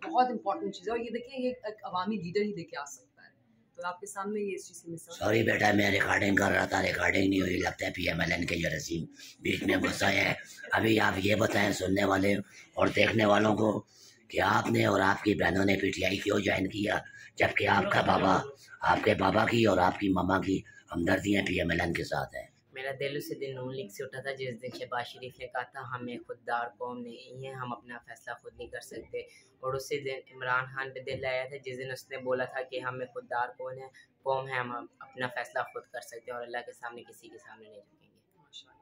बहुत इंपॉर्टेंट चीज़ है। और ये देखिए ये एक अवामी लीडर ही लेके आ सकता है, तो आपके सामने ये इस चीज़ की मिसाल। सॉरी बेटा, मैं रिकॉर्डिंग कर रहा था, रिकॉर्डिंग नहीं हुई। लगता है PMLN के जरासीम बीच में घुस आए हैं। अभी आप ये बताएं सुनने वाले और देखने वालों को कि आपने और आपकी बहनों ने PTI क्यों ज्वाइन किया, जबकि आपके बाबा की और आपकी मामा की हमदर्दियाँ PMLN के साथ है। मेरा दिल उसी दिन नून लीग से उठा था जिस दिन शहबाज शरीफ ने कहा था हमें खुददार कौम नहीं है, हम अपना फैसला खुद नहीं कर सकते। और उसी दिन इमरान खान पे दिल आया था जिस दिन उसने बोला था कि हमें खुददार कौम है, हम अपना फैसला खुद कर सकते हैं और अल्लाह के सामने किसी के सामने नहीं झुकेंगे।